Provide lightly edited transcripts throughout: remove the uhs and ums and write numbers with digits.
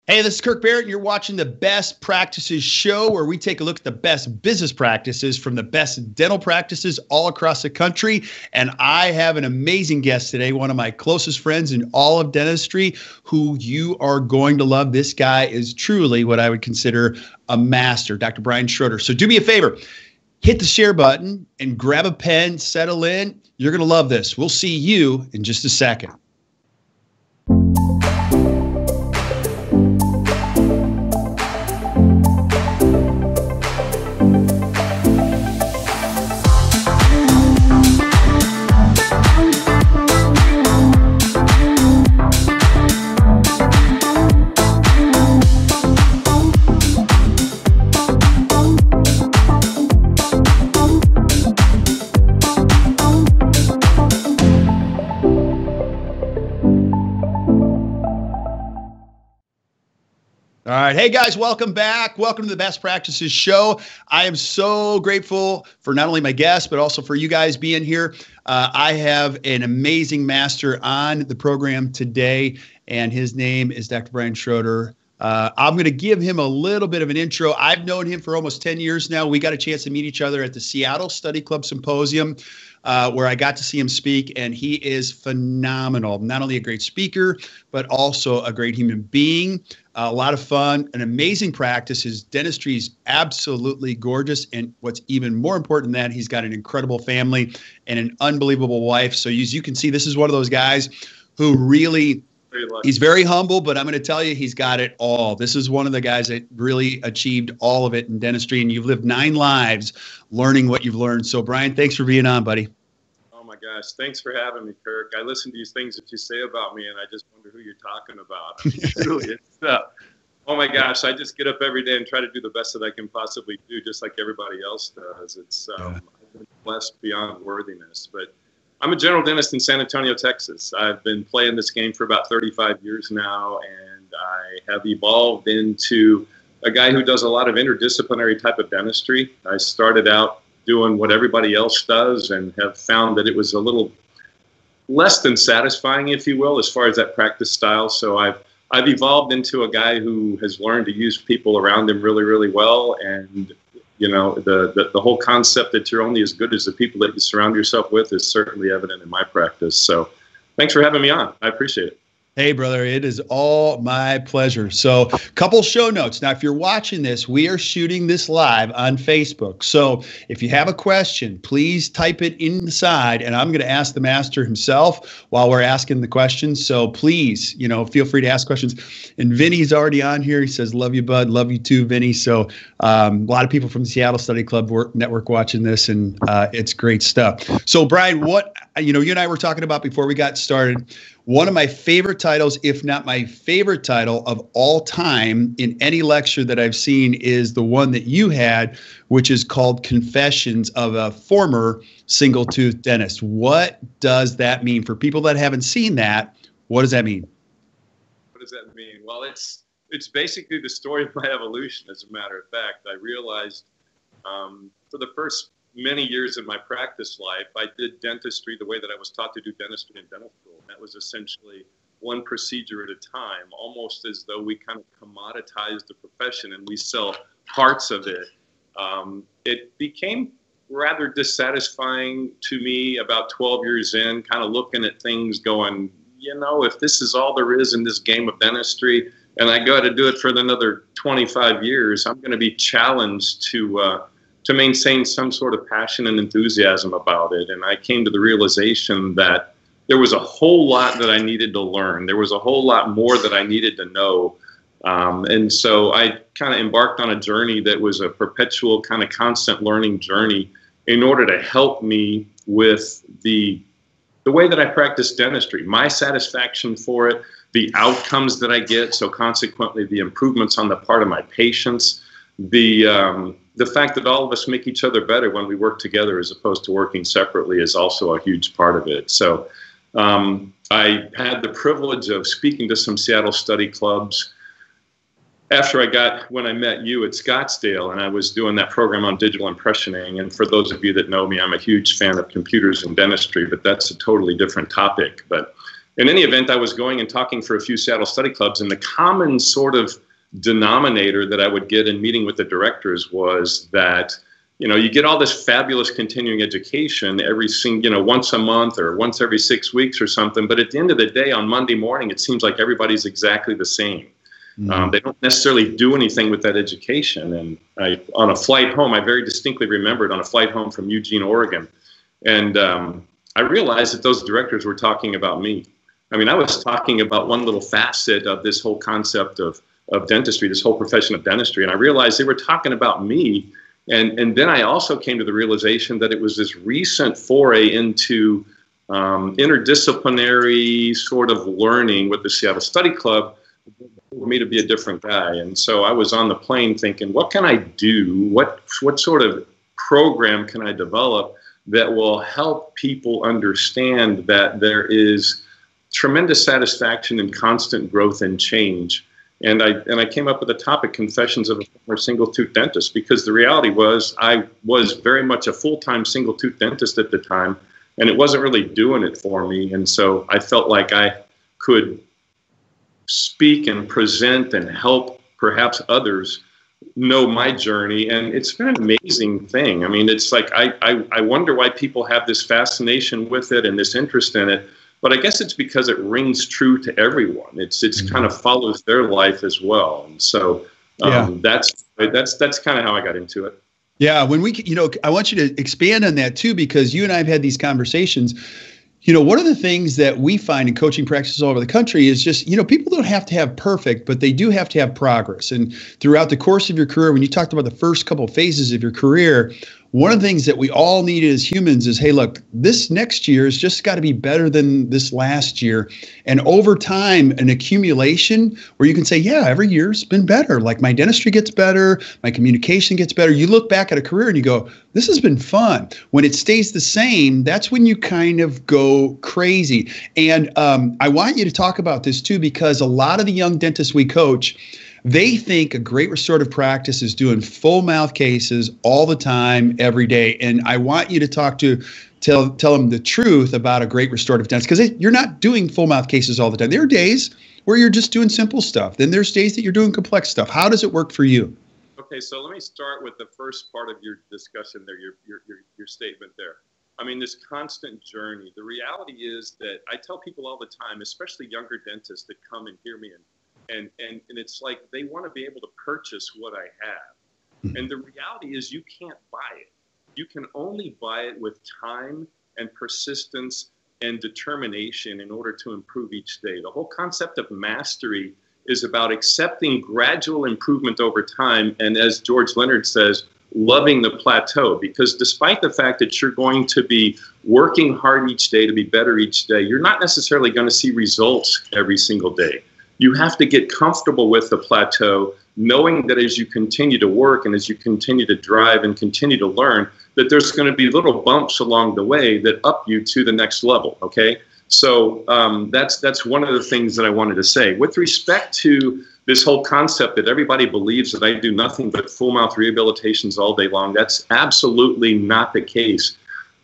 Hey, this is Kirk Barrett, and you're watching the Best Practices Show, where we take a look at the best business practices from the best dental practices all across the country. And I have an amazing guest today, one of my closest friends in all of dentistry, who you are going to love. This guy is truly what I would consider a master, Dr. Brian Schroder. So do me a favor, hit the share button and grab a pen, settle in. You're going to love this. We'll see you in just a second. All right. Hey, guys, welcome back. Welcome to the Best Practices Show. I am so grateful for not only my guests, but also for you guys being here. I have an amazing master on the program today, and his name is Dr. Brian Schroder. I'm going to give him a little bit of an intro. I've known him for almost 10 years now. We got a chance to meet each other at the Seattle Study Club Symposium, where I got to see him speak, and he is phenomenal. Not only a great speaker, but also a great human being. A lot of fun, an amazing practice. His dentistry is absolutely gorgeous. And what's even more important than that, he's got an incredible family and an unbelievable wife. So as you can see, this is one of those guys who really, he's very humble, but I'm going to tell you, he's got it all. This is one of the guys that really achieved all of it in dentistry. And you've lived 9 lives learning what you've learned. So Brian, thanks for being on, buddy. Gosh, thanks for having me, Kirk. I listen to these things that you say about me, and I just wonder who you're talking about. Oh my gosh, I just get up every day and try to do the best that I can possibly do, just like everybody else does. I've been blessed beyond worthiness. But I'm a general dentist in San Antonio, Texas. I've been playing this game for about 35 years now, and I have evolved into a guy who does a lot of interdisciplinary type of dentistry. I started out doing what everybody else does and have found that it was a little less than satisfying, if you will, as far as that practice style. So I've evolved into a guy who has learned to use people around him really, really well. And, you know, the whole concept that you're only as good as the people that you surround yourself with is certainly evident in my practice. So thanks for having me on. I appreciate it. Hey, brother, it is all my pleasure. So couple show notes. Now, if you're watching this, we are shooting this live on Facebook. So if you have a question, please type it inside, and I'm going to ask the master himself while we're asking the questions. So please, feel free to ask questions. And Vinny's already on here. He says, love you, bud. Love you too, Vinny. So a lot of people from the Seattle Study Club Network watching this, and it's great stuff. So Brian, you and I were talking about before we got started, one of my favorite titles, if not my favorite title of all time in any lecture that I've seen, is the one that you had, which is called Confessions of a Former Single Tooth Dentist. What does that mean? For people that haven't seen that, what does that mean? What does that mean? Well, it's basically the story of my evolution, as a matter of fact. I realized for the first many years in my practice life, I did dentistry the way that I was taught to do dentistry in dental school. That was essentially one procedure at a time, almost as though we kind of commoditized the profession and we sell parts of it. It became rather dissatisfying to me about 12 years in, kind of looking at things going, if this is all there is in this game of dentistry and I got to do it for another 25 years, I'm going to be challenged to maintain some sort of passion and enthusiasm about it. And I came to the realization that there was a whole lot that I needed to learn. There was a whole lot more that I needed to know. And so I kind of embarked on a journey that was a perpetual kind of constant learning journey in order to help me with the way that I practice dentistry, my satisfaction for it, the outcomes that I get. So consequently, the improvements on the part of my patients, the fact that all of us make each other better when we work together as opposed to working separately is also a huge part of it. So I had the privilege of speaking to some Seattle study clubs when I met you at Scottsdale, and I was doing that program on digital impressioning. And for those of you that know me, I'm a huge fan of computers and dentistry, but that's a totally different topic. But in any event, I was going and talking for a few Seattle study clubs, and the common sort of denominator that I would get in meeting with the directors was that, you get all this fabulous continuing education once a month or once every 6 weeks or something. But at the end of the day, on Monday morning, it seems like everybody's exactly the same. They don't necessarily do anything with that education. And on a flight home, I very distinctly remembered on a flight home from Eugene, Oregon. And I realized that those directors were talking about me. I mean, I was talking about one little facet of this whole concept of dentistry, this whole profession of dentistry. And I realized they were talking about me. And then I also came to the realization that it was this recent foray into interdisciplinary sort of learning with the Seattle Study Club for me to be a different guy. And so I was on the plane thinking, what can I do? What sort of program can I develop that will help people understand that there is tremendous satisfaction and constant growth and change? And I came up with the topic, Confessions of a Former Single-Tooth Dentist, because the reality was I was very much a full-time single-tooth dentist at the time, and it wasn't really doing it for me. And so I felt like I could speak and present and help perhaps others know my journey. And it's been an amazing thing. I mean, it's like I wonder why people have this fascination with it and this interest in it. But I guess it's because it rings true to everyone. It's kind of follows their life as well. And so that's kind of how I got into it. Yeah. When I want you to expand on that too, because you and I have had these conversations. One of the things that we find in coaching practices all over the country is just, people don't have to have perfect, but they do have to have progress. And throughout the course of your career, when you talked about the first couple of phases of your career, one of the things that we all need as humans is, hey, look, this next year has just got to be better than this last year. And over time, an accumulation where you can say, yeah, every year's been better. Like my dentistry gets better, my communication gets better. You look back at a career and you go, this has been fun. When it stays the same, that's when you kind of go crazy. And I want you to talk about this too, because a lot of the young dentists we coach, they think a great restorative practice is doing full mouth cases all the time, every day. And I want you to tell them the truth about a great restorative dentist, because you're not doing full mouth cases all the time. There are days where you're just doing simple stuff. Then there's days that you're doing complex stuff. How does it work for you? Okay, so let me start with the first part of your discussion there, your statement there. I mean, this constant journey. The reality is that I tell people all the time, especially younger dentists that come and hear me, and it's like they want to be able to purchase what I have. And the reality is you can't buy it. You can only buy it with time and persistence and determination in order to improve each day. The whole concept of mastery is about accepting gradual improvement over time. And as George Leonard says, loving the plateau, because despite the fact that you're going to be working hard each day to be better each day, you're not necessarily going to see results every single day. You have to get comfortable with the plateau, knowing that as you continue to work and as you continue to drive and continue to learn, that there's going to be little bumps along the way that up you to the next level, okay? So that's one of the things that I wanted to say. With respect to this whole concept that everybody believes that I do nothing but full mouth rehabilitations all day long, that's absolutely not the case.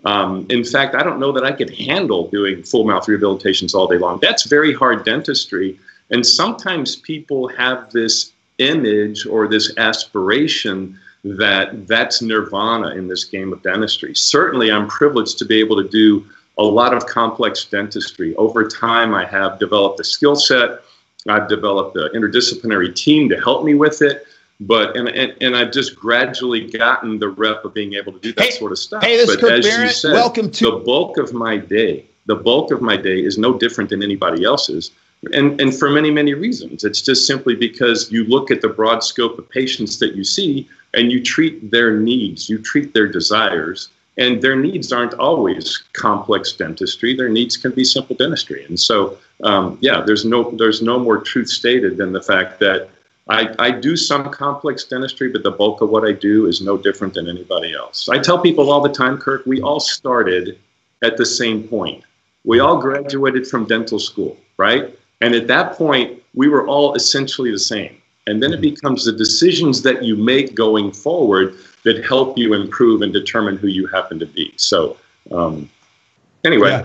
In fact, I don't know that I could handle doing full mouth rehabilitations all day long. That's very hard dentistry. And sometimes people have this image or this aspiration that that's nirvana in this game of dentistry. Certainly, I'm privileged to be able to do a lot of complex dentistry. Over time, I have developed a skill set. I've developed an interdisciplinary team to help me with it. But and I've just gradually gotten the rep of being able to do that sort of stuff. Hey, this is Kirk as Barrett. You said, welcome to the bulk of my day. The bulk of my day is no different than anybody else's. And for many, many reasons. It's just simply because you look at the broad scope of patients that you see and you treat their needs, you treat their desires, and their needs aren't always complex dentistry. Their needs can be simple dentistry. And so, there's no more truth stated than the fact that I do some complex dentistry, but the bulk of what I do is no different than anybody else. I tell people all the time, Kirk, we all started at the same point. We all graduated from dental school, right? And at that point, we were all essentially the same. And then it becomes the decisions that you make going forward that help you improve and determine who you happen to be. So anyway. Yeah.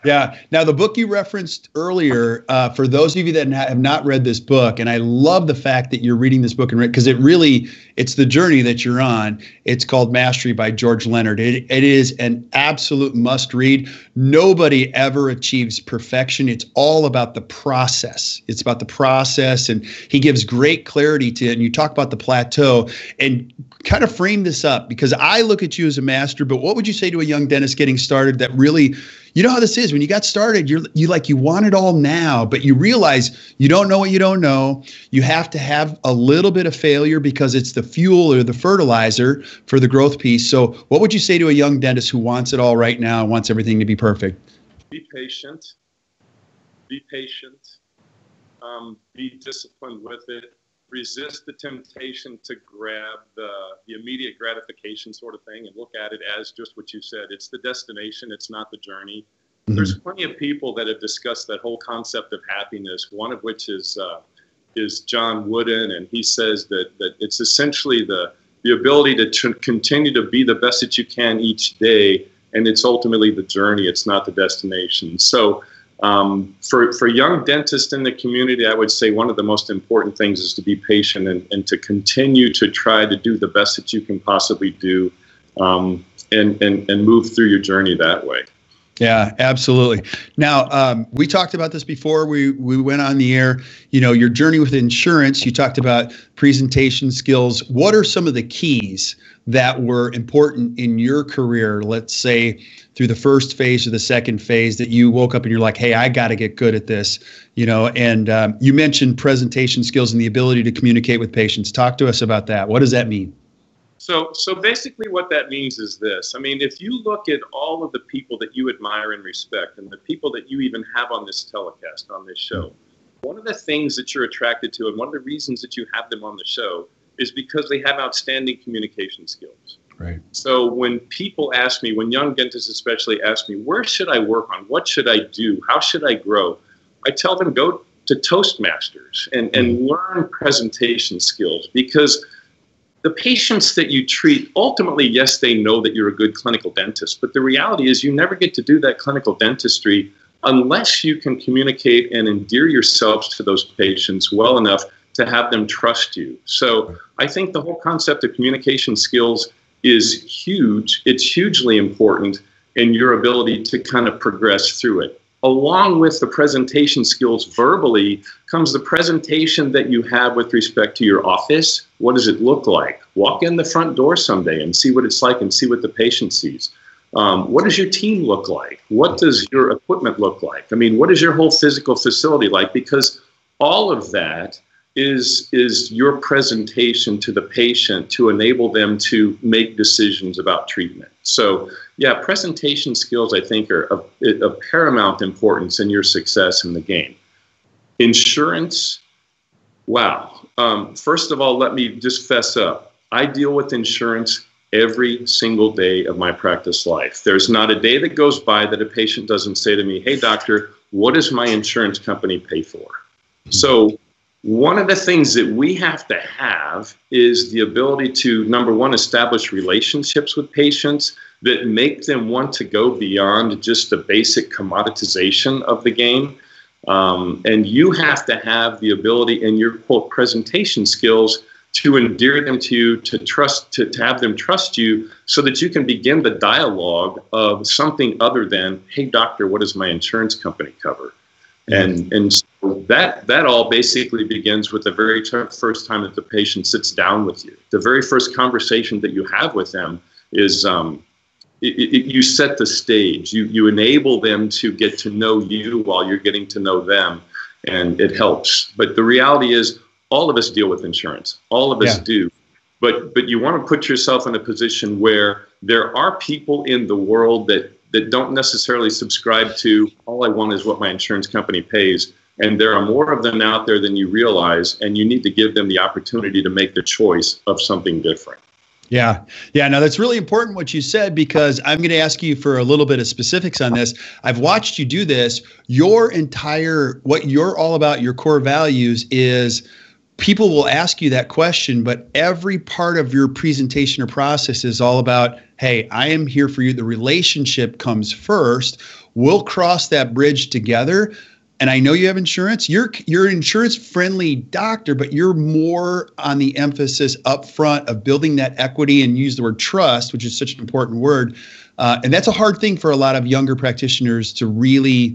Yeah. Now, the book you referenced earlier, for those of you that have not read this book, and I love the fact that you're reading this book and because it's the journey that you're on. It's called Mastery by George Leonard. It is an absolute must read. Nobody ever achieves perfection. It's all about the process. It's about the process. And he gives great clarity to it. And you talk about the plateau and kind of frame this up, because I look at you as a master, but what would you say to a young dentist getting started that really, you know how this is when you got started, you want it all now, but you realize you don't know what you don't know. You have to have a little bit of failure because it's the fuel or the fertilizer for the growth piece. So what would you say to a young dentist who wants it all right now and wants everything to be perfect? Be patient. Be patient. Be disciplined with it. Resist the temptation to grab the immediate gratification sort of thing and look at it as just what you said. It's the destination. It's not the journey. Mm-hmm. There's plenty of people that have discussed that whole concept of happiness, one of which is John Wooden, and he says that it's essentially the ability to continue to be the best that you can each day, and it's ultimately the journey. It's not the destination. So for young dentists in the community, I would say one of the most important things is to be patient and to continue to try to do the best that you can possibly do, and move through your journey that way. Yeah, absolutely. Now, we talked about this before we went on the air. You know, your journey with insurance, you talked about presentation skills. What are some of the keys that were important in your career, let's say through the first phase or the second phase, that you woke up and you're like, hey, I got to get good at this, you know? And you mentioned presentation skills and the ability to communicate with patients. Talk to us about that. What does that mean? So basically what that means is this. I mean, if you look at all of the people that you admire and respect and the people that you even have on this telecast, on this show, one of the things that you're attracted to and one of the reasons that you have them on the show is because they have outstanding communication skills. Right. So when people ask me, when young dentists especially ask me, where should I work on? What should I do? How should I grow? I tell them, go to Toastmasters and learn presentation skills, because the patients that you treat, ultimately, yes, they know that you're a good clinical dentist, but the reality is you never get to do that clinical dentistry unless you can communicate and endear yourselves to those patients well enough to have them trust you. So I think the whole concept of communication skills is huge. It's hugely important in your ability to kind of progress through it. Along with the presentation skills verbally comes the presentation that you have with respect to your office. What does it look like? Walk in the front door someday and see what it's like and see what the patient sees. What does your team look like? What does your equipment look like? I mean, what is your whole physical facility like? Because all of that is your presentation to the patient to enable them to make decisions about treatment. So yeah, presentation skills, I think, are of paramount importance in your success in the game. Insurance, wow. First of all, let me just fess up. I deal with insurance every single day of my practice life. There's not a day that goes by that a patient doesn't say to me, hey, doctor, what does my insurance company pay for? So one of the things that we have to have is the ability to, number one, establish relationships with patients that make them want to go beyond just the basic commoditization of the game. And you have to have the ability in your, quote, presentation skills to endear them to you, to trust, to have them trust you so that you can begin the dialogue of something other than, hey, doctor, what does my insurance company cover? And so that all basically begins with the very first time that the patient sits down with you. The very first conversation that you have with them is you set the stage. You enable them to get to know you while you're getting to know them, and it helps. But the reality is all of us deal with insurance. All of us do. But you want to put yourself in a position where there are people in the world that don't necessarily subscribe to, all I want is what my insurance company pays. And there are more of them out there than you realize, and you need to give them the opportunity to make the choice of something different. Yeah. Yeah. Now that's really important what you said, because I'm going to ask you for a little bit of specifics on this. I've watched you do this. What you're all about, your core values is people will ask you that question, but every part of your presentation or process is all about, hey, I am here for you. The relationship comes first. We'll cross that bridge together. And I know you have insurance. You're an insurance-friendly doctor, but you're more on the emphasis up front of building that equity, and use the word trust, which is such an important word. And that's a hard thing for a lot of younger practitioners to really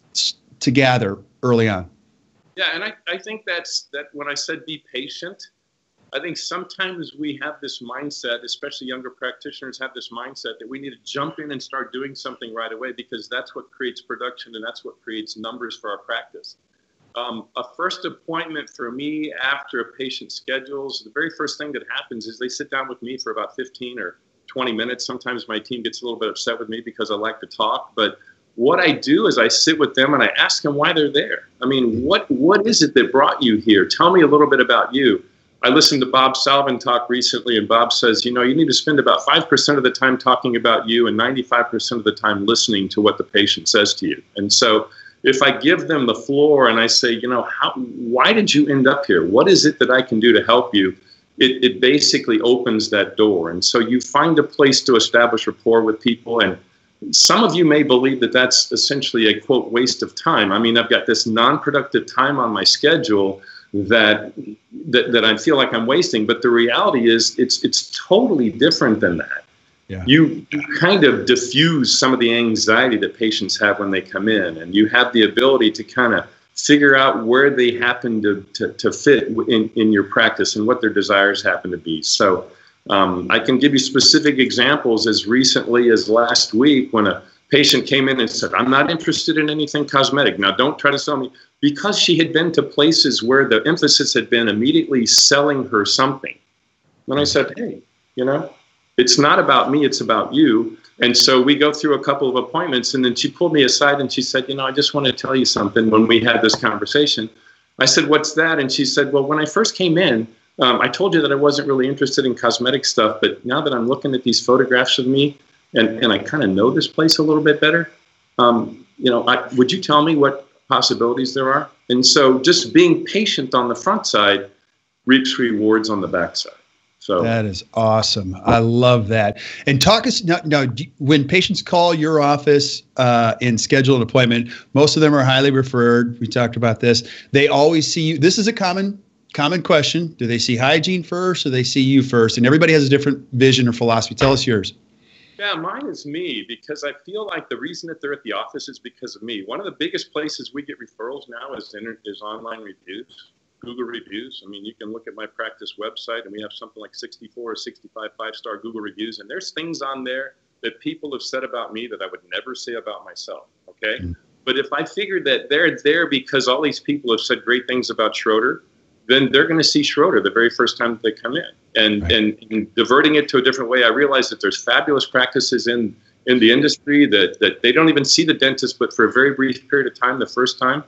to gather early on. Yeah, and I think that when I said be patient, I think sometimes we have this mindset, especially younger practitioners have this mindset that we need to jump in and start doing something right away, because that's what creates production and that's what creates numbers for our practice. A first appointment for me after a patient schedules, the very first thing that happens is they sit down with me for about 15 or 20 minutes. Sometimes my team gets a little bit upset with me because I like to talk, but what I do is I sit with them and I ask them why they're there. I mean, what is it that brought you here? Tell me a little bit about you. I listened to Bob Salvin talk recently, and Bob says, you need to spend about 5% of the time talking about you and 95% of the time listening to what the patient says to you. And so if I give them the floor and I say, why did you end up here? What is it that I can do to help you? It basically opens that door. And so you find a place to establish rapport with people. And some of you may believe that that's essentially a, quote, waste of time. I mean, I've got this non-productive time on my schedule that I feel like I'm wasting. But the reality is it's totally different than that. Yeah. You kind of diffuse some of the anxiety that patients have when they come in, and you have the ability to kind of figure out where they happen to fit in your practice and what their desires happen to be. So I can give you specific examples as recently as last week when a patient came in and said, I'm not interested in anything cosmetic. Now, don't try to sell me. Because she had been to places where the emphasis had been immediately selling her something. And I said, hey, it's not about me, it's about you. And so we go through a couple of appointments, and then she pulled me aside and she said, I just want to tell you something. When we had this conversation, I said, what's that? And she said, well, when I first came in, I told you that I wasn't really interested in cosmetic stuff, but now that I'm looking at these photographs of me and I kind of know this place a little bit better, would you tell me what possibilities there are? And so just being patient on the front side reaps rewards on the back side. So that is awesome. I love that. And talk us now, when patients call your office and schedule an appointment, most of them are highly referred. We talked about this. They always see you. This is a common question. Do they see hygiene first or they see you first? And everybody has a different vision or philosophy. Tell us yours. Yeah, mine is me, because I feel like the reason that they're at the office is because of me. One of the biggest places we get referrals now is online reviews, Google reviews. I mean, you can look at my practice website, and we have something like 64 or 65 five-star Google reviews, and there's things on there that people have said about me that I would never say about myself, okay? Mm-hmm. But if I figured that they're there because all these people have said great things about Schroder, then they're going to see Schroder the very first time they come in. And, right. and diverting it to a different way, I realize that there's fabulous practices in the industry that they don't even see the dentist, but for a very brief period of time, the first time,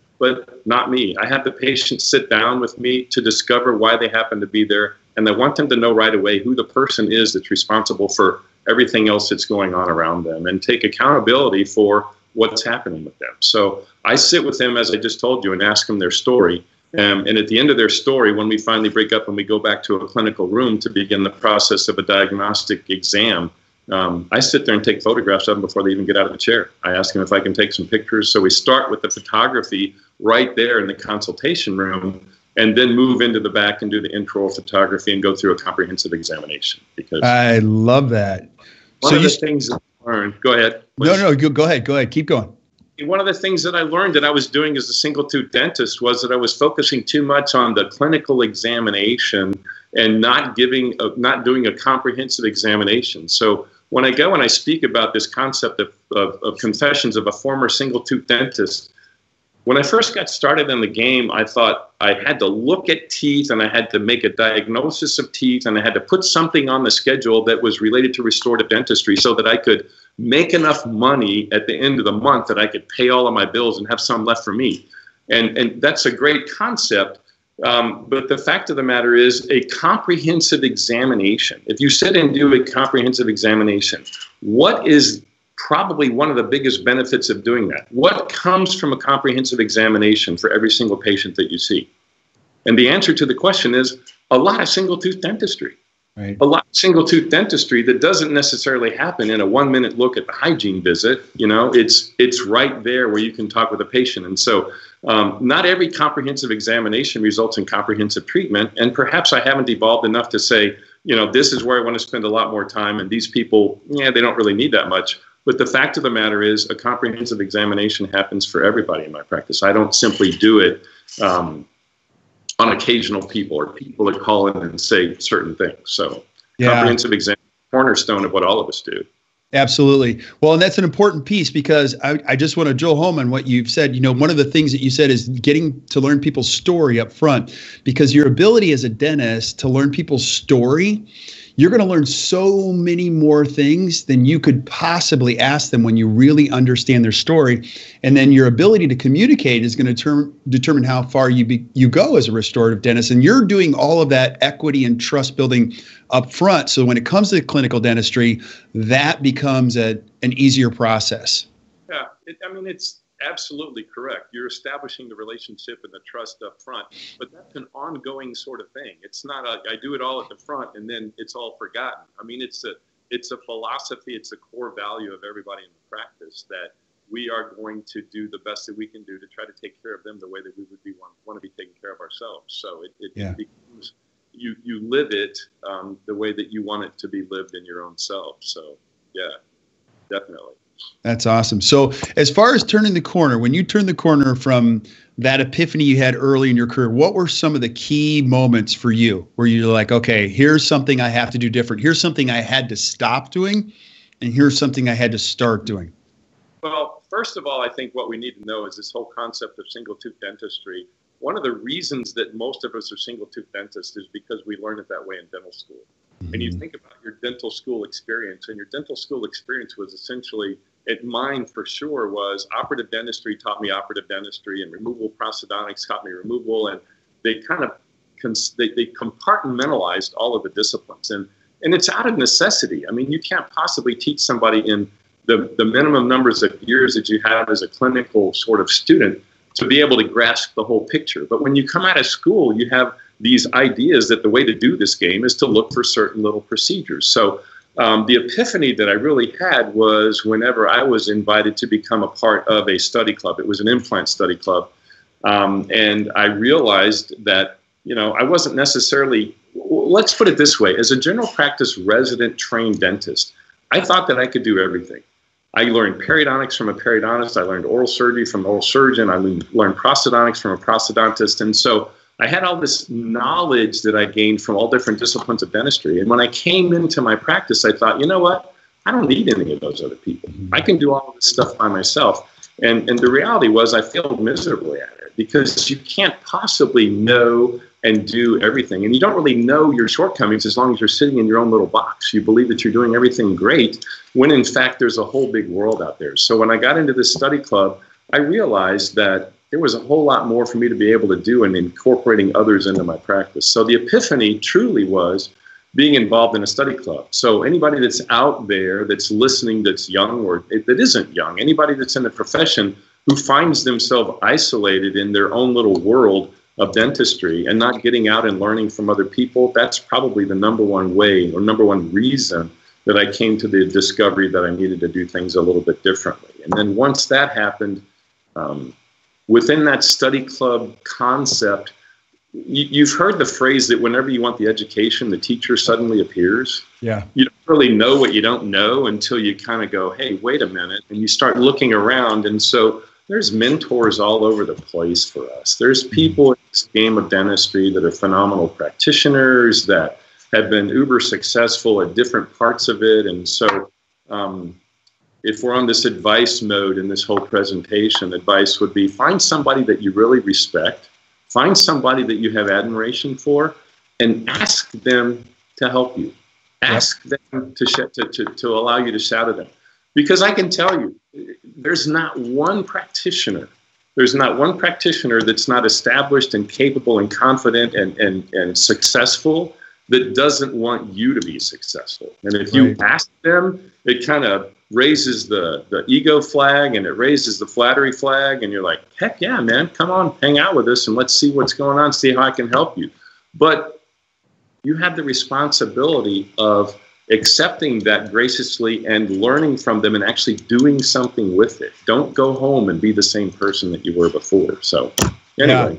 but not me. I have the patient sit down with me to discover why they happen to be there. And I want them to know right away who the person is that's responsible for everything else that's going on around them, and take accountability for what's happening with them. So I sit with them, as I just told you, and ask them their story. And at the end of their story, when we finally break up and we go back to a clinical room to begin the process of a diagnostic exam, I sit there and take photographs of them before they even get out of the chair. I ask them if I can take some pictures. So we start with the photography right there in the consultation room, and then move into the back and do the intro photography and go through a comprehensive examination. Because I love that. One of the things that I learned, go ahead. Please. No, go ahead. Keep going. One of the things that I learned that I was doing as a single tooth dentist was that I was focusing too much on the clinical examination and not doing a comprehensive examination. So when I go and I speak about this concept of confessions of a former single tooth dentist, when I first got started in the game, I thought I had to look at teeth and I had to make a diagnosis of teeth and I had to put something on the schedule that was related to restorative dentistry so that I could make enough money at the end of the month that I could pay all of my bills and have some left for me. And that's a great concept. But the fact of the matter is, a comprehensive examination, if you sit and do a comprehensive examination, what is probably one of the biggest benefits of doing that? What comes from a comprehensive examination for every single patient that you see? And the answer to the question is a lot of single tooth dentistry. Right. A lot of single tooth dentistry that doesn't necessarily happen in a 1-minute look at the hygiene visit. You know, it's right there where you can talk with a patient. And so not every comprehensive examination results in comprehensive treatment. And perhaps I haven't evolved enough to say, you know, this is where I want to spend a lot more time. And these people, yeah, they don't really need that much. But the fact of the matter is a comprehensive examination happens for everybody in my practice. I don't simply do it on occasional people or people that call in and say certain things. So comprehensive exam, cornerstone of what all of us do. Absolutely. Well, and that's an important piece because I just want to drill home on what you've said. You know, one of the things that you said is getting to learn people's story up front, because your ability as a dentist to learn people's story, you're going to learn so many more things than you could possibly ask them when you really understand their story. And then your ability to communicate is going to determine how far you go as a restorative dentist. And you're doing all of that equity and trust building up front. So when it comes to clinical dentistry, that becomes an easier process. Yeah, I mean, it's absolutely correct. You're establishing the relationship and the trust up front, but that's an ongoing sort of thing. It's not I do it all at the front and then it's all forgotten. I mean, it's a philosophy, it's a core value of everybody in the practice that we are going to do the best that we can do to try to take care of them the way that we would want to be taking care of ourselves. So it becomes, you live it the way that you want it to be lived in your own self. So yeah, definitely. That's awesome. So as far as turning the corner, when you turned the corner from that epiphany you had early in your career, what were some of the key moments for you where you're like, okay, here's something I have to do different. Here's something I had to stop doing. And here's something I had to start doing. Well, first of all, I think what we need to know is this whole concept of single tooth dentistry. One of the reasons that most of us are single tooth dentists is because we learn it that way in dental school. And you think about your dental school experience, and your dental school experience was essentially, mine for sure, was operative dentistry taught me operative dentistry, and removable prosthodontics taught me removable, and they kind of they compartmentalized all of the disciplines, and it's out of necessity. I mean, you can't possibly teach somebody in the minimum numbers of years that you have as a clinical sort of student to be able to grasp the whole picture. But when you come out of school, you have these ideas that the way to do this game is to look for certain little procedures. So the epiphany that I really had was whenever I was invited to become a part of a study club. It was an implant study club. And I realized that, you know, I wasn't necessarily, let's put it this way, as a general practice resident trained dentist, I thought that I could do everything. I learned periodontics from a periodontist. I learned oral surgery from an oral surgeon. I learned prosthodontics from a prosthodontist. And so I had all this knowledge that I gained from all different disciplines of dentistry. And when I came into my practice, I thought, you know what? I don't need any of those other people. I can do all of this stuff by myself. And the reality was I failed miserably at it because you can't possibly know and do everything. And you don't really know your shortcomings as long as you're sitting in your own little box. You believe that you're doing everything great when in fact there's a whole big world out there. So when I got into this study club, I realized that there was a whole lot more for me to be able to do in incorporating others into my practice. So the epiphany truly was being involved in a study club. So anybody that's out there that's listening, that's young or that isn't young, anybody that's in the profession who finds themselves isolated in their own little world of dentistry and not getting out and learning from other people, that's probably the number one way or number one reason that I came to the discovery that I needed to do things a little bit differently. And then once that happened, within that study club concept, you've heard the phrase that whenever you want the education, the teacher suddenly appears. Yeah. You don't really know what you don't know until you kind of go, hey, wait a minute. And you start looking around. And so there's mentors all over the place for us. There's people in this game of dentistry that are phenomenal practitioners that have been uber successful at different parts of it. And so if we're on this advice mode in this whole presentation, advice would be find somebody that you really respect, find somebody that you have admiration for, and ask them to help you. Ask them to allow you to shadow them. Because I can tell you, there's not one practitioner that's not established and capable and confident and successful that doesn't want you to be successful. And if you ask them, it kind of raises the ego flag, and it raises the flattery flag, and you're like, heck yeah, man, come on, hang out with us and let's see what's going on, see how I can help you. But you have the responsibility of accepting that graciously and learning from them and actually doing something with it. Don't go home and be the same person that you were before. So anyway,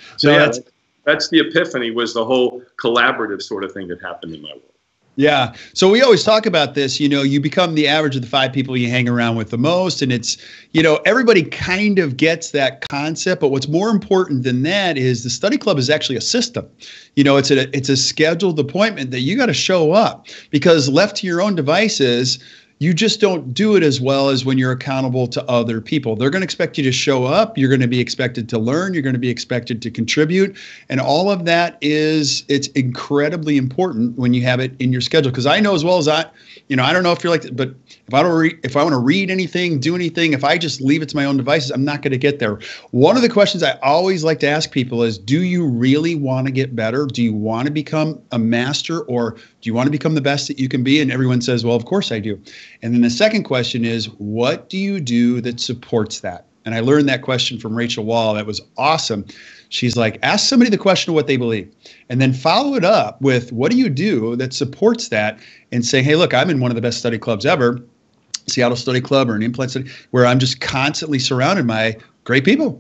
that's the epiphany, was the whole collaborative sort of thing that happened in my world. Yeah. So we always talk about this, you become the average of the 5 people you hang around with the most. And it's, everybody kind of gets that concept. But what's more important than that is the study club is actually a system. It's a scheduled appointment that you got to show up, because left to your own devices, you just don't do it as well as when you're accountable to other people. They're going to expect you to show up. You're going to be expected to learn. You're going to be expected to contribute. And all of that it's incredibly important when you have it in your schedule. Because I know as well as I don't know if you're like, but if I want to read anything, do anything, if I just leave it to my own devices, I'm not going to get there. One of the questions I always like to ask people is, do you really want to get better? Do you want to become a master, or do you want to become the best that you can be? And everyone says, well, of course I do. And then the second question is, what do you do that supports that? And I learned that question from Rachel Wall. That was awesome. She's like, ask somebody the question of what they believe, and then follow it up with, what do you do that supports that? And say, hey, look, I'm in one of the best study clubs ever, Seattle Study Club or an implant study, where I'm just constantly surrounded by great people,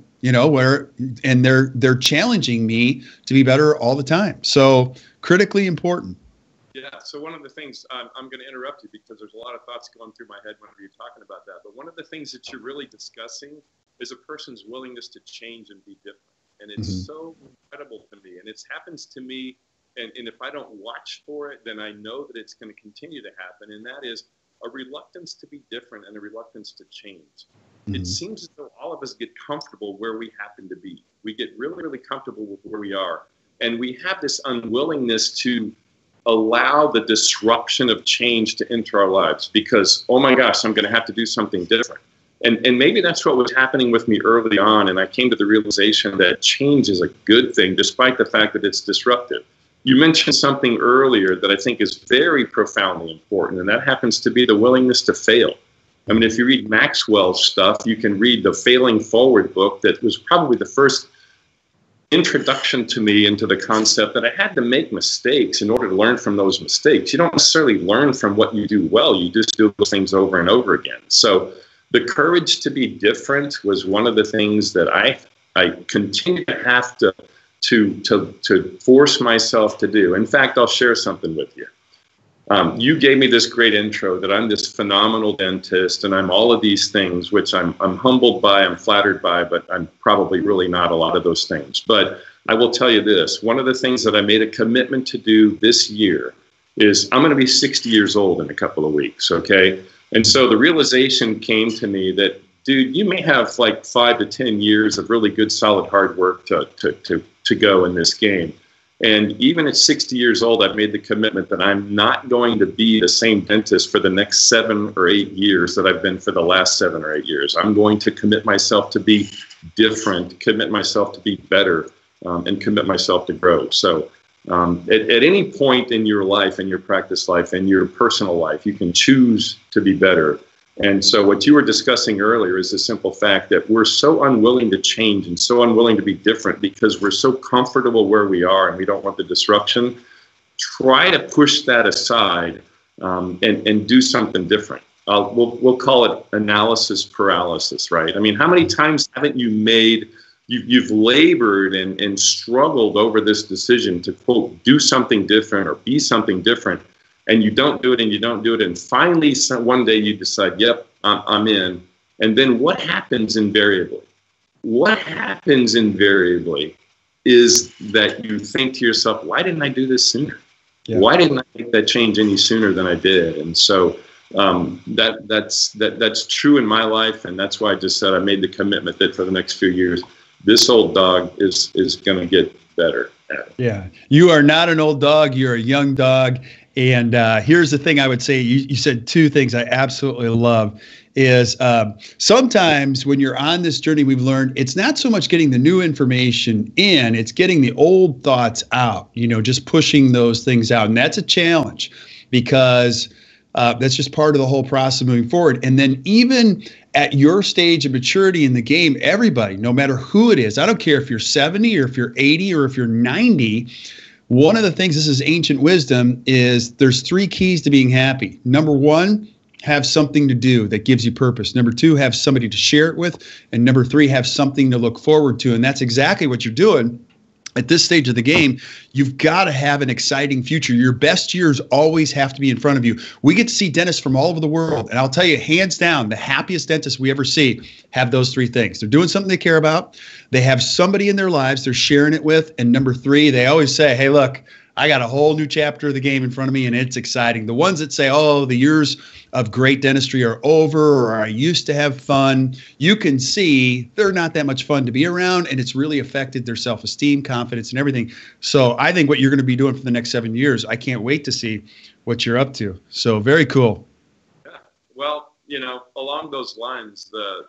and they're challenging me to be better all the time. So critically important. Yeah. So one of the things, I'm going to interrupt you because there's a lot of thoughts going through my head whenever you're talking about that. But one of the things that you're really discussing is a person's willingness to change and be different. And it's so incredible to me. And it happens to me. And if I don't watch for it, then I know that it's going to continue to happen. And that is a reluctance to be different and a reluctance to change. It seems as though all of us get comfortable where we happen to be. We get really, really comfortable with where we are. And we have this unwillingness to allow the disruption of change to enter our lives because, oh my gosh, I'm going to have to do something different. And maybe that's what was happening with me early on. And I came to the realization that change is a good thing, despite the fact that it's disruptive. You mentioned something earlier that I think is very profoundly important, and that happens to be the willingness to fail. I mean, if you read Maxwell's stuff, you can read the Failing Forward book that was probably the first introduction to me into the concept that I had to make mistakes in order to learn from those mistakes. You don't necessarily learn from what you do well. You just do those things over and over again. So the courage to be different was one of the things that I continue to have to force myself to do. In fact, I'll share something with you. You gave me this great intro that I'm this phenomenal dentist and I'm all of these things, which I'm humbled by, I'm flattered by, but I'm probably really not a lot of those things. But I will tell you this, one of the things that I made a commitment to do this year is I'm going to be 60 years old in a couple of weeks, okay? And so the realization came to me that, dude, you may have like 5 to 10 years of really good, solid, hard work to go in this game. And even at 60 years old, I've made the commitment that I'm not going to be the same dentist for the next 7 or 8 years that I've been for the last 7 or 8 years. I'm going to commit myself to be different, commit myself to be better, and commit myself to grow. So at any point in your life, in your practice life, in your personal life, you can choose to be better. And so what you were discussing earlier is the simple fact that we're so unwilling to change and so unwilling to be different because we're so comfortable where we are and we don't want the disruption. Try to push that aside and do something different. We'll call it analysis paralysis, right? I mean, how many times haven't you you've labored and struggled over this decision to, quote, do something different or be something different, and you don't do it and you don't do it. And finally, one day you decide, yep, I'm in. And then what happens invariably? What happens invariably is that you think to yourself, why didn't I do this sooner? Yeah. Why didn't I make that change any sooner than I did? And so that's true in my life. And that's why I just said I made the commitment that for the next few years, this old dog is going to get better at it. Yeah. You are not an old dog. You're a young dog. And here's the thing I would say, you said two things I absolutely love is sometimes when you're on this journey, we've learned it's not so much getting the new information in, it's getting the old thoughts out, just pushing those things out. And that's a challenge because That's just part of the whole process moving forward. And then even at your stage of maturity in the game, everybody, no matter who it is, I don't care if you're 70 or if you're 80 or if you're 90, one of the things, this is ancient wisdom, is there's 3 keys to being happy. Number 1, have something to do that gives you purpose. Number 2, have somebody to share it with. And number 3, have something to look forward to. And that's exactly what you're doing. At this stage of the game, you've got to have an exciting future. Your best years always have to be in front of you. We get to see dentists from all over the world. And I'll tell you, hands down, the happiest dentists we ever see have those 3 things. They're doing something they care about. They have somebody in their lives they're sharing it with. And number 3, they always say, hey, look, I got a whole new chapter of the game in front of me, and it's exciting. The ones that say, oh, the years of great dentistry are over, or I used to have fun, you can see they're not that much fun to be around, and it's really affected their self-esteem, confidence, and everything. So I think what you're going to be doing for the next 7 years, I can't wait to see what you're up to. So very cool. Yeah. Well, along those lines,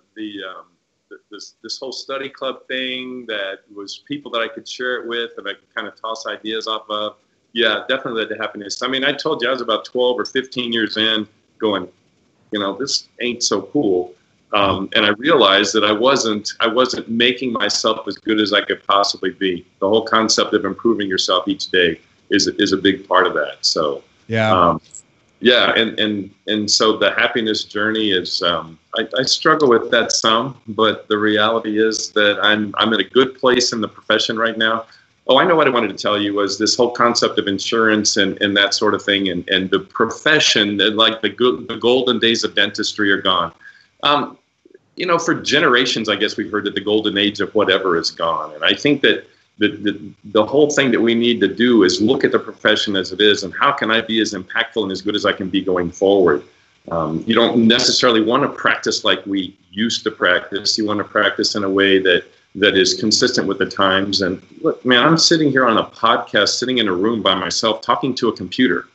this whole study club thing that was people that I could share it with and I could kind of toss ideas off of. Yeah, definitely led to happiness. I mean, I told you I was about 12 or 15 years in going, this ain't so cool. And I realized that I wasn't making myself as good as I could possibly be. The whole concept of improving yourself each day is a big part of that. So, yeah. And so the happiness journey is, I struggle with that some, but the reality is that I'm in a good place in the profession right now. Oh, I know what I wanted to tell you was this whole concept of insurance and that sort of thing, and the profession, like the golden days of dentistry are gone. For generations, I guess we've heard that the golden age of whatever is gone. And I think that the whole thing that we need to do is look at the profession as it is and how can I be as impactful and as good as I can be going forward. You don't necessarily want to practice like we used to practice. You want to practice in a way that is consistent with the times. And look, man, I'm sitting here on a podcast, sitting in a room by myself, talking to a computer.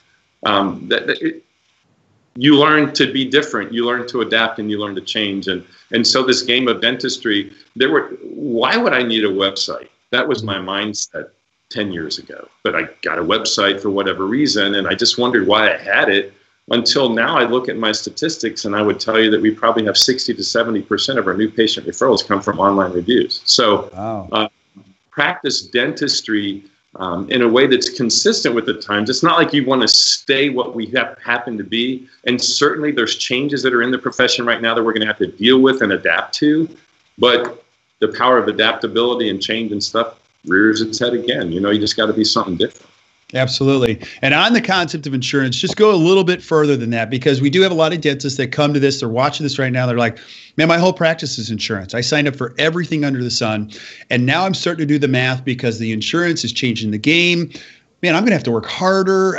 You learn to be different. You learn to adapt and you learn to change. And so this game of dentistry, why would I need a website? That was my mindset 10 years ago. But I got a website for whatever reason, and I just wondered why I had it until now. I look at my statistics, and I would tell you that we probably have 60 to 70% of our new patient referrals come from online reviews. So practice dentistry in a way that's consistent with the times. It's not like you want to stay what we happen to be. And certainly there's changes that are in the profession right now that we're going to have to deal with and adapt to. But the power of adaptability and change and stuff rears its head again. You just got to be something different. Absolutely. And on the concept of insurance, just go a little bit further than that, because we do have a lot of dentists that come to this, they're watching this right now. They're like, man, my whole practice is insurance. I signed up for everything under the sun. And now I'm starting to do the math because the insurance is changing the game. Man, I'm going to have to work harder.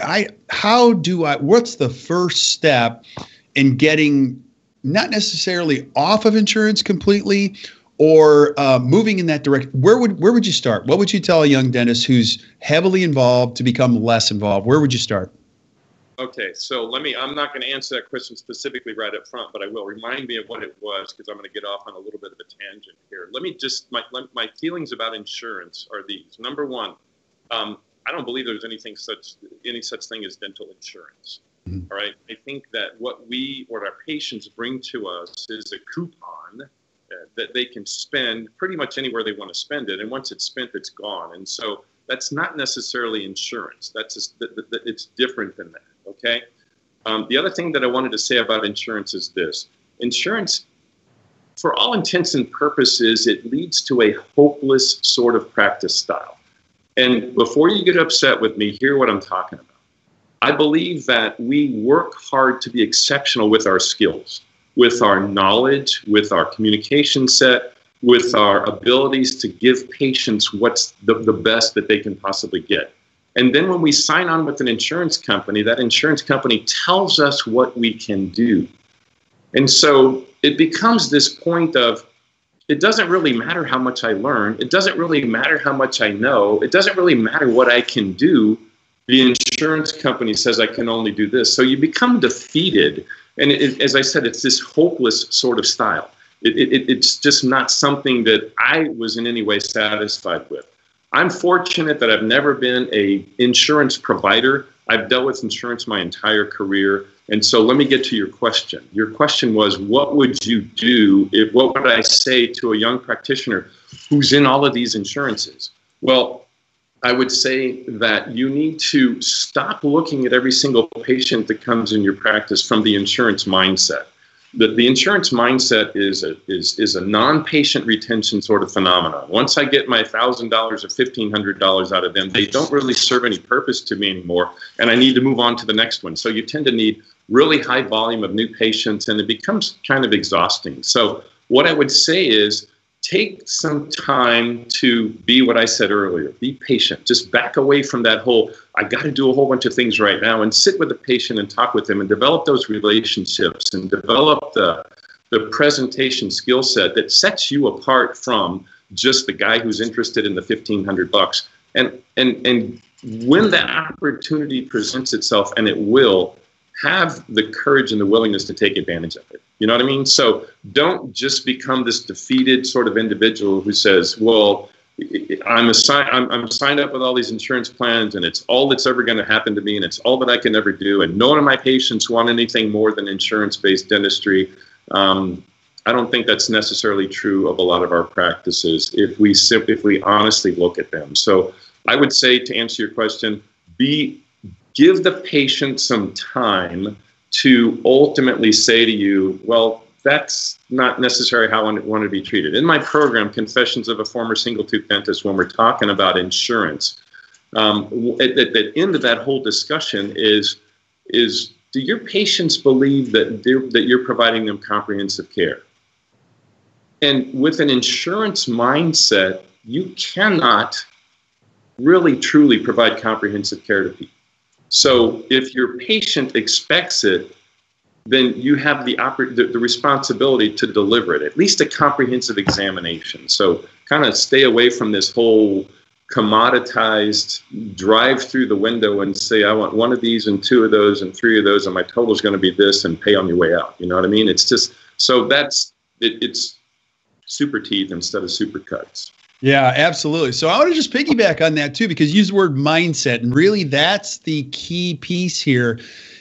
What's the first step in getting not necessarily off of insurance completely, or moving in that direction? Where would you start? What would you tell a young dentist who's heavily involved to become less involved? Where would you start? Okay, so I'm not going to answer that question specifically right up front, but I will remind me of what it was, because I'm going to get off on a little bit of a tangent here. Let me just, my feelings about insurance are these. Number one, I don't believe there's any such thing as dental insurance. Mm-hmm. All right. I think that what our patients bring to us is a coupon that they can spend pretty much anywhere they want to spend it. And once it's spent, it's gone. And so that's not necessarily insurance. It's different than that. Okay. The other thing that I wanted to say about insurance is this. Insurance, for all intents and purposes, it leads to a hopeless sort of practice style. And before you get upset with me, hear what I'm talking about. I believe that we work hard to be exceptional with our skills, with our knowledge, with our communication set, with our abilities to give patients what's the best that they can possibly get. And then when we sign on with an insurance company, that insurance company tells us what we can do. And so it becomes this point of, it doesn't really matter how much I learn. It doesn't really matter how much I know. It doesn't really matter what I can do. The insurance company says I can only do this. So you become defeated. And as I said, it's this hopeless sort of style. It's just not something that I was in any way satisfied with. I'm fortunate that I've never been an insurance provider. I've dealt with insurance my entire career. And so let me get to your question. Your question was, what would you do what would I say to a young practitioner who's in all of these insurances? Well, I would say that you need to stop looking at every single patient that comes in your practice from the insurance mindset. The insurance mindset is a non-patient retention sort of phenomenon. Once I get my $1,000 or $1,500 out of them, they don't really serve any purpose to me anymore, and I need to move on to the next one. So you tend to need really high volume of new patients, and it becomes kind of exhausting. So what I would say is, take some time to be what I said earlier. Be patient. Just back away from that whole, I got to do a whole bunch of things right now, and sit with the patient and talk with them and develop those relationships and develop the presentation skill set that sets you apart from just the guy who's interested in the $1,500. And when that opportunity presents itself, and it will, have the courage and the willingness to take advantage of it. You know what I mean? So don't just become this defeated sort of individual who says, well, I'm signed up with all these insurance plans, and it's all that's ever going to happen to me, and it's all that I can ever do, and none of my patients want anything more than insurance-based dentistry. I don't think that's necessarily true of a lot of our practices if we honestly look at them. So I would say, to answer your question, give the patient some time to ultimately say to you, well, that's not necessarily how I want to be treated. In my program, Confessions of a Former Single-Tooth Dentist, when we're talking about insurance, at the end of that whole discussion is do your patients believe that you're providing them comprehensive care? And with an insurance mindset, you cannot really truly provide comprehensive care to people. So if your patient expects it, then you have the responsibility to deliver it, at least a comprehensive examination. So kind of stay away from this whole commoditized drive through the window and say, I want one of these and two of those and three of those, and my total is going to be this, and pay on your way out. You know what I mean? It's just, so it's super teeth instead of super cuts. Yeah, absolutely. So I want to just piggyback on that too, because you use the word mindset, and really that's the key piece here,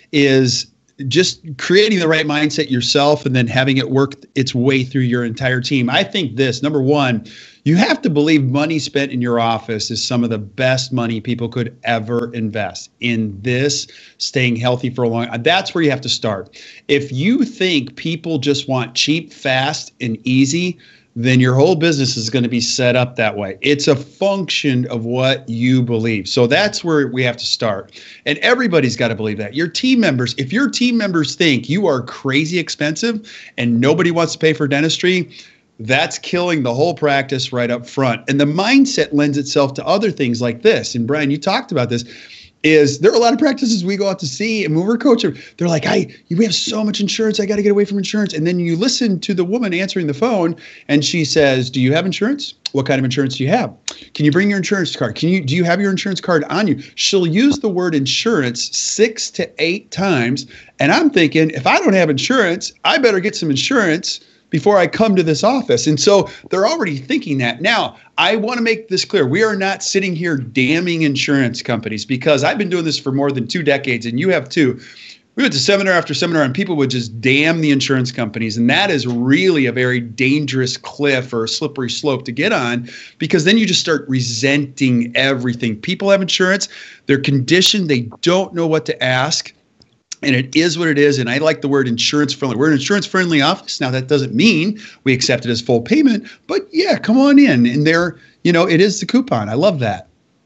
is just creating the right mindset yourself and then having it work its way through your entire team. I think this, number one, you have to believe money spent in your office is some of the best money people could ever invest in this, staying healthy for a long time. That's where you have to start. If you think people just want cheap, fast, and easy, then your whole business is going to be set up that way. It's a function of what you believe. So that's where we have to start. And everybody's got to believe that. Your team members, if your team members think you are crazy expensive and nobody wants to pay for dentistry, that's killing the whole practice right up front. And the mindset lends itself to other things like this. And Brian, you talked about this. There are a lot of practices we go out to see, and when we're coaching, they're like, we have so much insurance, I got to get away from insurance. And then you listen to the woman answering the phone, and she says, do you have insurance? What kind of insurance do you have? Can you bring your insurance card? Do you have your insurance card on you? She'll use the word insurance 6 to 8 times. And I'm thinking, if I don't have insurance, I better get some insurance before I come to this office. And so they're already thinking that. Now, I want to make this clear. We are not sitting here damning insurance companies, because I've been doing this for more than 2 decades, and you have too. We went to seminar after seminar, and people would just damn the insurance companies. And that is really a very dangerous cliff or slippery slope to get on, because then you just start resenting everything. People have insurance. They're conditioned. They don't know what to ask. And it is what it is. And I like the word insurance friendly. We're an insurance friendly office. Now, that doesn't mean we accept it as full payment, but yeah, come on in. And there, it is the coupon. I love that.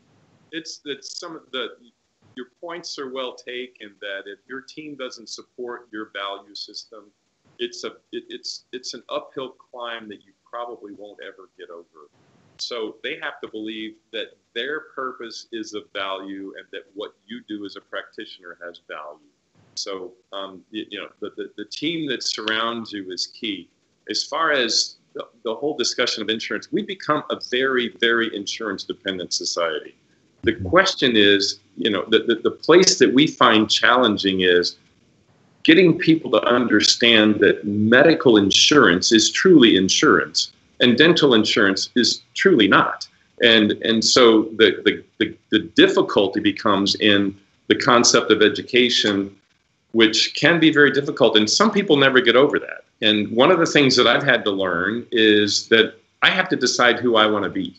It's some of your points are well taken, that if your team doesn't support your value system, it's an uphill climb that you probably won't ever get over. So they have to believe that their purpose is of value, and that what you do as a practitioner has value. So, the team that surrounds you is key. As far as the whole discussion of insurance, we've become a very, very insurance-dependent society. The question is, the place that we find challenging is getting people to understand that medical insurance is truly insurance, and dental insurance is truly not. And so the difficulty becomes in the concept of education which can be very difficult. And some people never get over that. And one of the things that I've had to learn is that I have to decide who I want to be.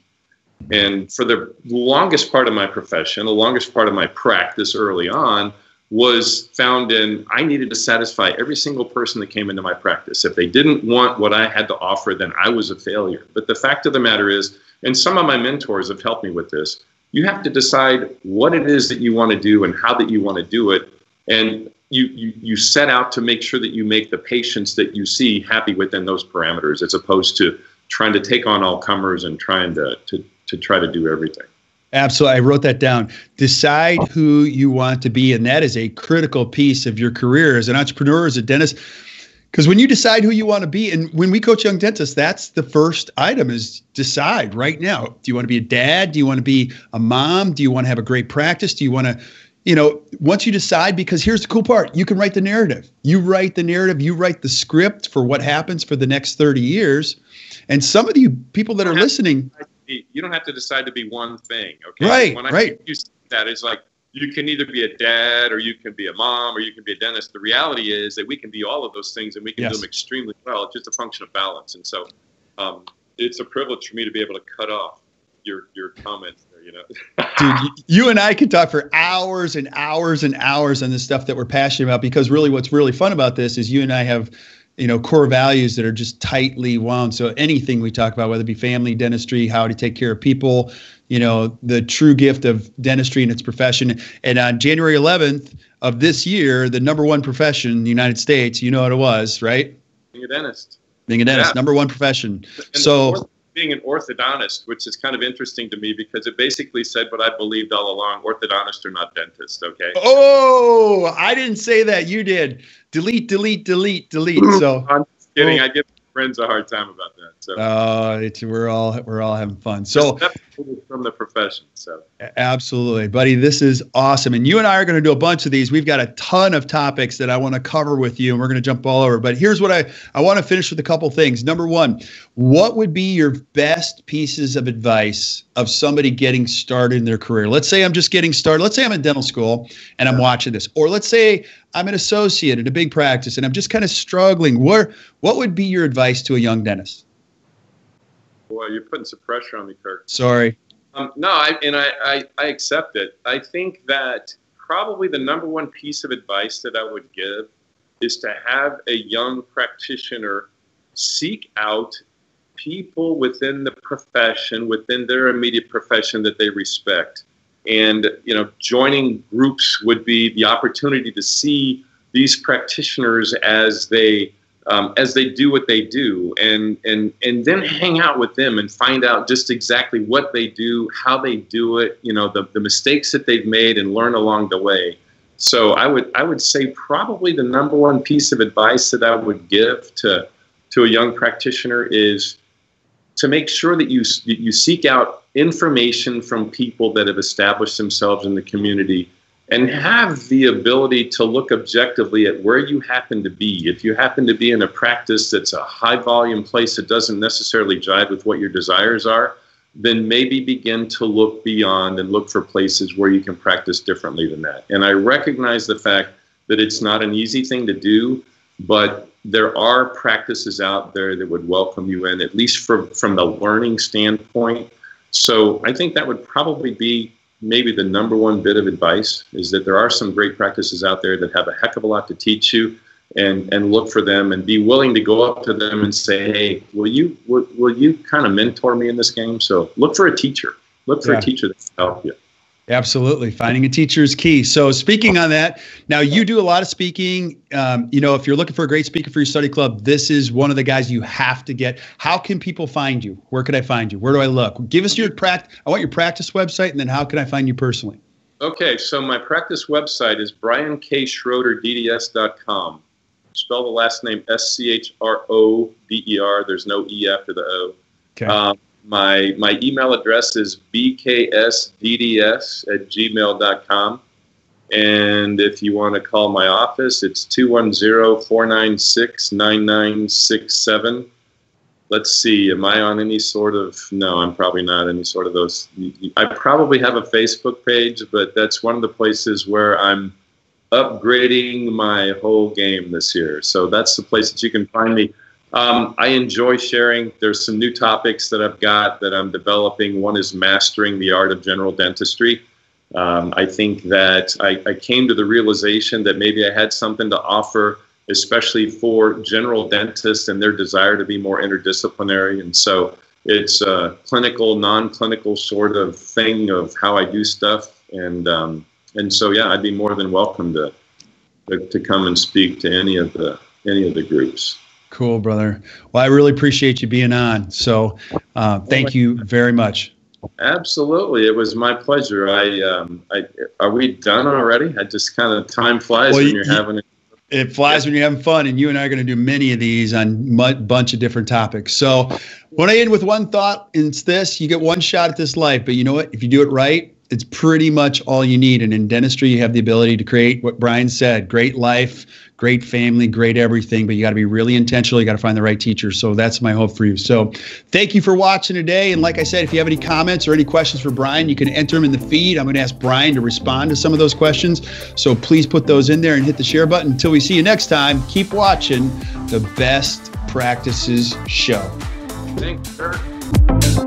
And for the longest part of my profession, the longest part of my practice early on was found in I needed to satisfy every single person that came into my practice. If they didn't want what I had to offer, then I was a failure. But the fact of the matter is, and some of my mentors have helped me with this, you have to decide what it is that you want to do and how that you want to do it. And you set out to make sure that you make the patients that you see happy within those parameters, as opposed to trying to take on all comers and trying to try to do everything. Absolutely. I wrote that down. Decide who you want to be. And that is a critical piece of your career as an entrepreneur, as a dentist. Because when you decide who you want to be, and when we coach young dentists, that's the first item is decide right now. Do you want to be a dad? Do you want to be a mom? Do you want to have a great practice? Do you want to, once you decide, because here's the cool part, you can write the narrative. You write the narrative, you write the script for what happens for the next 30 years. And some of you people that are listening, you don't have to decide to be one thing. Okay. Right. When I use that, it's like you can either be a dad or you can be a mom or you can be a dentist. The reality is that we can be all of those things and we can do them extremely well. It's just a function of balance. And so it's a privilege for me to be able to cut off your comments there, Dude, you and I could talk for hours and hours and hours on this stuff that we're passionate about, because really what's really fun about this is you and I have core values that are just tightly wound. So anything we talk about, whether it be family, dentistry, how to take care of people, the true gift of dentistry and its profession. And on January 11th of this year, the number one profession in the United States, you know what it was, right? Being a dentist. Being a dentist, number one profession. And so being an orthodontist, which is kind of interesting to me because it basically said what I believed all along: orthodontists are not dentists. Okay. Oh, I didn't say that. You did. Delete. So I'm just kidding. I give friends a hard time about that. So we're all having fun. So from the profession. So absolutely, buddy. This is awesome. And you and I are going to do a bunch of these. We've got a ton of topics that I want to cover with you, and we're going to jump all over. But here's what I want to finish with a couple things. Number one, what would be your best pieces of advice of somebody getting started in their career? Let's say I'm just getting started. Let's say I'm in dental school and I'm watching this. Or let's say I'm an associate at a big practice and I'm just kind of struggling. What would be your advice to a young dentist? Boy, you're putting some pressure on me, Kirk. Sorry. No, I accept it. I think that probably the number one piece of advice that I would give is to have a young practitioner seek out people within the profession, within their immediate profession that they respect. And, joining groups would be the opportunity to see these practitioners as they do what they do, and then hang out with them and find out just exactly what they do, how they do it, the mistakes that they've made, and learn along the way. So I would say probably the number one piece of advice that I would give to a young practitioner is to make sure that you seek out information from people that have established themselves in the community and have the ability to look objectively at where you happen to be. If you happen to be in a practice that's a high volume place that doesn't necessarily jive with what your desires are, then maybe begin to look beyond and look for places where you can practice differently than that. And I recognize the fact that it's not an easy thing to do, but there are practices out there that would welcome you in, at least from the learning standpoint. So I think that would probably be maybe the number one bit of advice, is that there are some great practices out there that have a heck of a lot to teach you, and look for them and be willing to go up to them and say, hey, will you kind of mentor me in this game? So look for a teacher. Look for a teacher that can help you. Absolutely. Finding a teacher is key. So speaking on that, now you do a lot of speaking. If you're looking for a great speaker for your study club, this is one of the guys you have to get. How can people find you? Where could I find you? Where do I look? Give us your practice. I want your practice website, and then how can I find you personally? Okay. So my practice website is briankschroderdds.com. Spell the last name Schroder. There's no E after the O. Okay. My email address is bksdds@gmail.com. And if you want to call my office, it's 210-496-9967. Let's see, am I on any sort of, no, I'm probably not any sort of those. I probably have a Facebook page, but that's one of the places where I'm upgrading my whole game this year. So that's the place that you can find me. I enjoy sharing. There's some new topics that I've got that I'm developing. One is mastering the art of general dentistry. I think that I came to the realization that maybe I had something to offer, especially for general dentists and their desire to be more interdisciplinary. And so it's a clinical, non-clinical sort of thing of how I do stuff. And so, yeah, I'd be more than welcome to come and speak to any of the groups. Cool, brother. Well, I really appreciate you being on. So thank you very much. Absolutely. It was my pleasure. Are we done already? I just kind of, time flies when you're having it. It flies when you're having fun, and you and I are going to do many of these on a bunch of different topics. So when I end with one thought, and it's this: you get one shot at this life, but you know what? If you do it right, it's pretty much all you need. And in dentistry, you have the ability to create what Brian said: great life, great family, great everything. But you got to be really intentional. You got to find the right teacher. So that's my hope for you. So thank you for watching today. And like I said, if you have any comments or any questions for Brian, you can enter them in the feed. I'm going to ask Brian to respond to some of those questions. So please put those in there and hit the share button. Until we see you next time, keep watching the Best Practices Show. Thanks, sir.